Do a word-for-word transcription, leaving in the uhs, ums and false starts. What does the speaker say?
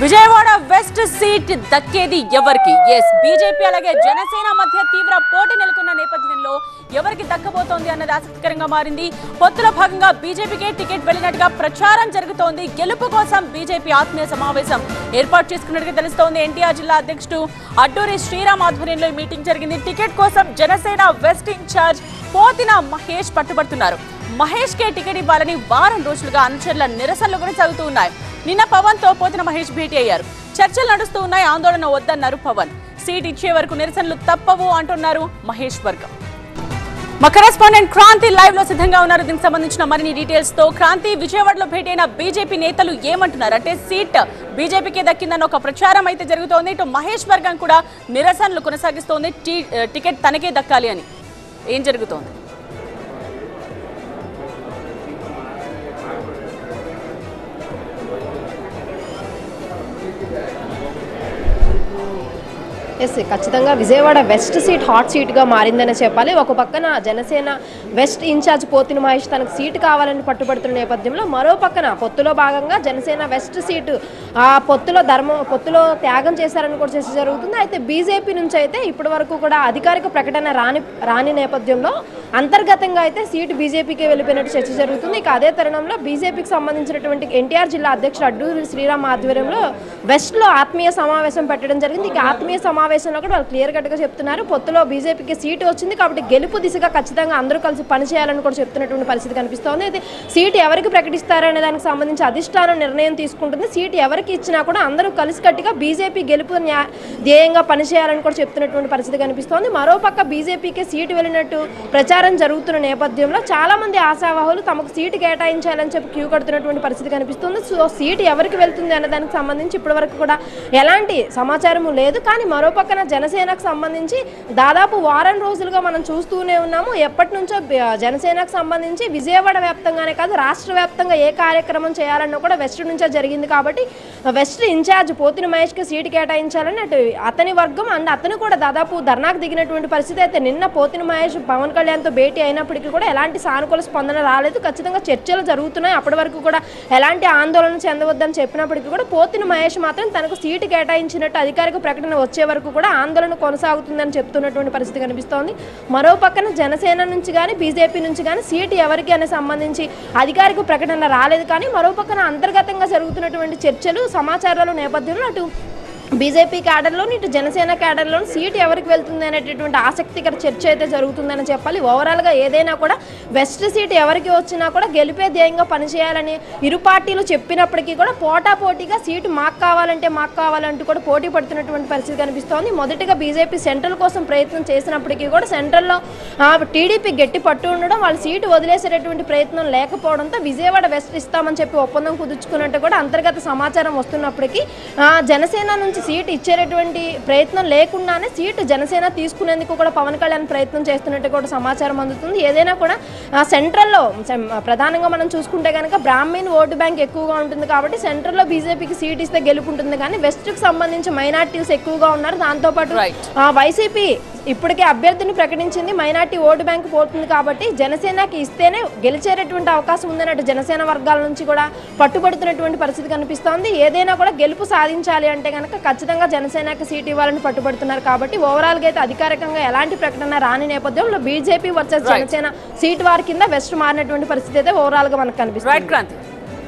Vijayawada west seat దక్కేది ఎవరికి? Yes BJP అలాగే జనసేన మధ్య తీవ్ర పోటీ నెలకొన్న నేపథ్యంలో ఎవరికి దక్కబోతోంది అన్నది ఆసక్తికరంగా మారింది. పొత్తులో భాగంగా బీజేపీకే టికెట్ వెళ్లినట్టుగా ప్రచారం జరుగుతోంది. గెలుపు కోసం బీజేపీ ఆత్మీయ సమావేశం ఏర్పాటు చేసుకున్నట్టుగా తెలుస్తోంది. ఎన్టీఆర్ జిల్లా అధ్యక్షుడు అడ్డూరి శ్రీరామ్ ఆధ్వర్యంలో ఈ మీటింగ్ జరిగింది. టికెట్ కోసం జనసేన వెస్ట్ ఇన్ఛార్జ్ పోతిన మహేష్ పట్టుబడుతున్నారు. మహేష్ కే టికెట్ ఇవ్వాలని వారం రోజులుగా అనుచరుల నిరసనలు కొనసాగుతూ ఉన్నాయి. నిన్న పవన్ తో పోతిన మహేష్ భేటీ అయ్యారు. చర్చలు నడుస్తూ ఉన్నాయి. ఆందోళన వద్దన్నారు పవన్. సీట్ ఇచ్చే వరకు నిరసనలు తప్పవు అంటున్నారు మహేష్ వర్గం. మా కరెస్పాండెంట్ క్రాంతి లైవ్ లో సిద్ధంగా ఉన్నారు. దీనికి సంబంధించిన మరిన్ని డీటెయిల్స్ తో క్రాంతి, విజయవాడలో భేటీ అయిన బీజేపీ నేతలు ఏమంటున్నారు? అంటే సీట్ బీజేపీకి దక్కిందన్న ఒక ప్రచారం అయితే జరుగుతోంది. ఇటు మహేష్ వర్గం కూడా నిరసనలు కొనసాగిస్తోంది. టికెట్ తనకే దక్కాలి అని. ఏం జరుగుతోంది? ఎస్ ఖచ్చితంగా విజయవాడ వెస్ట్ సీట్ హాట్ సీట్గా మారిందనే చెప్పాలి. ఒక పక్కన జనసేన వెస్ట్ ఇన్ఛార్జ్ పోతిన మహేష్ తనకు సీటు కావాలని పట్టుబడుతున్న నేపథ్యంలో మరో పక్కన పొత్తులో భాగంగా జనసేన వెస్ట్ సీటు ఆ పొత్తులో ధర్మం పొత్తులో త్యాగం చేశారని కూడా చర్చ జరుగుతుంది. అయితే బీజేపీ నుంచి అయితే ఇప్పటి వరకు కూడా అధికారిక ప్రకటన రాని రాని నేపథ్యంలో అంతర్గతంగా అయితే సీటు బీజేపీకి వెళ్ళిపోయినట్టు చర్చ జరుగుతుంది. ఇక అదే తరుణంలో బీజేపీకి సంబంధించినటువంటి ఎన్టీఆర్ జిల్లా అధ్యక్షుడు అడ్డూరి శ్రీరామ్ ఆధ్వర్యంలో వెస్ట్లో ఆత్మీయ సమావేశం పెట్టడం జరిగింది. ఇక ఆత్మీయ సమావేశంలో కూడా వాళ్ళు క్లియర్ కట్గా చెప్తున్నారు, పొత్తులో బీజేపీకి సీటు వచ్చింది కాబట్టి గెలుపు దిశగా ఖచ్చితంగా అందరూ కలిసి పనిచేయాలని కూడా చెప్తున్నటువంటి పరిస్థితి కనిపిస్తోంది. అయితే సీటు ఎవరికి ప్రకటిస్తారనే దానికి సంబంధించి అధిష్టానం నిర్ణయం తీసుకుంటుంది. సీటు ఎవరికి ఇచ్చినా కూడా అందరూ కలిసికట్టుగా బీజేపీ గెలుపు ధ్యేయంగా పనిచేయాలని కూడా చెప్తున్నటువంటి పరిస్థితి కనిపిస్తోంది. మరోపక్క బీజేపీకి సీటు వెళ్ళినట్టు ప్రచారం జరుగుతున్న నేపథ్యంలో చాలా మంది ఆశావాహులు తమకు సీటు కేటాయించాలని చెప్పి క్యూ కడుతున్నటువంటి పరిస్థితి కనిపిస్తుంది. సో సీటు ఎవరికి వెళ్తుంది అనే దానికి సంబంధించి ఇప్పటి వరకు కూడా ఎలాంటి సమాచారం లేదు. కానీ మరో పక్కన జనసేనకు సంబంధించి దాదాపు వారం రోజులుగా మనం చూస్తూనే ఉన్నాము. ఎప్పటి నుంచో జనసేనకు సంబంధించి విజయవాడ వ్యాప్తంగానే కాదు రాష్ట్ర వ్యాప్తంగా ఏ కార్యక్రమం చేయాలన్నా కూడా వెస్ట్ నుంచే జరిగింది. కాబట్టి వెస్ట్ ఇన్ఛార్జ్ పోతిన మహేష్కి సీటు కేటాయించాలని అటు అతని వర్గం అండ్ అతను కూడా దాదాపు ధర్నాకు దిగినటువంటి పరిస్థితి. అయితే నిన్న పోతిన మహేష్ పవన్ కళ్యాణ్తో భేటీ అయినప్పటికీ కూడా ఎలాంటి సానుకూల స్పందన రాలేదు. ఖచ్చితంగా చర్చలు జరుగుతున్నాయి. అప్పటి వరకు కూడా ఎలాంటి ఆందోళన చెందవద్దని చెప్పినప్పటికీ కూడా పోతిన మహేష్ మాత్రం తనకు సీటు కేటాయించినట్టు అధికారిక ప్రకటన వచ్చే వరకు కూడా ఆందోళన కొనసాగుతుందని చెప్తున్నటువంటి పరిస్థితి కనిపిస్తోంది. మరో పక్కన జనసేన నుంచి కానీ బీజేపీ నుంచి కానీ సీటు ఎవరికి అనే సంబంధించి అధికారిక ప్రకటన రాలేదు. కానీ మరో పక్కన అంతర్గతంగా జరుగుతున్నటువంటి చర్చలు సమాచారాల నేపథ్యంలో అటు బీజేపీ క్యాడర్లో ఇటు జనసేన క్యాడర్లో సీటు ఎవరికి వెళ్తుంది అనేటటువంటి ఆసక్తికర చర్చ అయితే జరుగుతుందని చెప్పాలి. ఓవరాల్గా ఏదైనా కూడా వెస్ట్ సీటు ఎవరికి వచ్చినా కూడా గెలిపే ధ్యేయంగా పనిచేయాలని ఇరు పార్టీలు చెప్పినప్పటికీ కూడా పోటాపోటీగా సీటు మాకు కావాలంటే మాకు కావాలంటూ కూడా పోటీ పడుతున్నటువంటి పరిస్థితి కనిపిస్తోంది. మొదటిగా బీజేపీ సెంట్రల్ కోసం ప్రయత్నం చేసినప్పటికీ కూడా సెంట్రల్లో టీడీపీ గట్టి పట్టు ఉండడం, వాళ్ళు సీటు వదిలేసేటటువంటి ప్రయత్నం లేకపోవడంతో విజయవాడ వెస్ట్ ఇస్తామని చెప్పి ఒప్పందం కుదుర్చుకున్నట్టు కూడా అంతర్గత సమాచారం వస్తున్నప్పటికీ జనసేన నుంచి సీటు ఇచ్చేటటువంటి ప్రయత్నం లేకుండానే సీటు జనసేన తీసుకునేందుకు కూడా పవన్ కళ్యాణ్ ప్రయత్నం చేస్తున్నట్టు కూడా సమాచారం అందుతుంది. ఏదైనా కూడా సెంట్రల్లో ప్రధానంగా మనం చూసుకుంటే కనుక బ్రాహ్మణ్ ఓటు బ్యాంక్ ఎక్కువగా ఉంటుంది కాబట్టి సెంట్రల్లో బీజేపీకి సీట్ ఇస్తే గెలుపుంటుంది. కానీ వెస్ట్కి సంబంధించి మైనార్టీస్ ఎక్కువగా ఉన్నారు. దాంతోపాటు వైసీపీ ఇప్పటికే అభ్యర్థిని ప్రకటించింది, మైనార్టీ ఓటు బ్యాంక్ పోతుంది కాబట్టి జనసేనకి ఇస్తేనే గెలిచేటటువంటి అవకాశం ఉందన్నట్టు జనసేన వర్గాల నుంచి కూడా పట్టుబడుతున్నటువంటి పరిస్థితి కనిపిస్తోంది. ఏదైనా కూడా గెలుపు సాధించాలి అంటే కనుక ఖచ్చితంగా జనసేనకి సీటు ఇవ్వాలని పట్టుబడుతున్నారు. కాబట్టి ఓవరాల్గా అయితే అధికారికంగా ఎలాంటి ప్రకటన రాని నేపథ్యంలో బీజేపీ వర్సెస్ జనసేన సీటు వారి కింద వెస్ట్ మారినటువంటి పరిస్థితి అయితే ఓవరాల్గా మనకు కనిపిస్తుంది.